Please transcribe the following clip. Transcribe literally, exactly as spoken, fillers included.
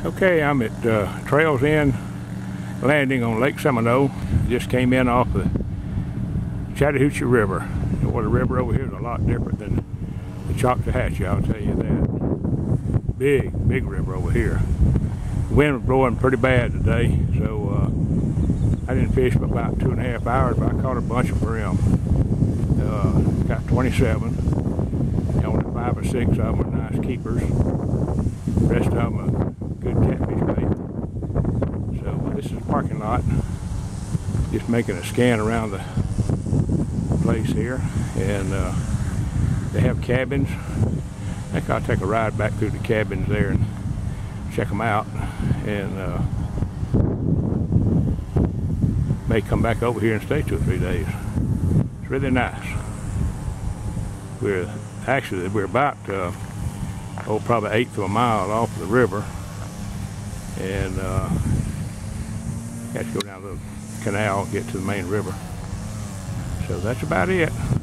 Okay, I'm at uh, Trails End Landing on Lake Seminole. Just came in off the Chattahoochee River. Well, the river over here is a lot different than the Choctawhatchee, I'll tell you that. Big, big river over here. The wind was blowing pretty bad today, so uh, I didn't fish for about two and a half hours, but I caught a bunch of brim. Uh, got twenty-seven. And only five or six of them are nice keepers. The rest of them are good catfish bait. So uh, this is the parking lot. Just making a scan around the place here, and uh, they have cabins. I think I'll take a ride back through the cabins there and check them out, and uh, may come back over here and stay two or three days. It's really nice. We're actually we're about uh, oh probably eighth of a mile off the river, and uh, got to go down the canal and get to the main river. So that's about it.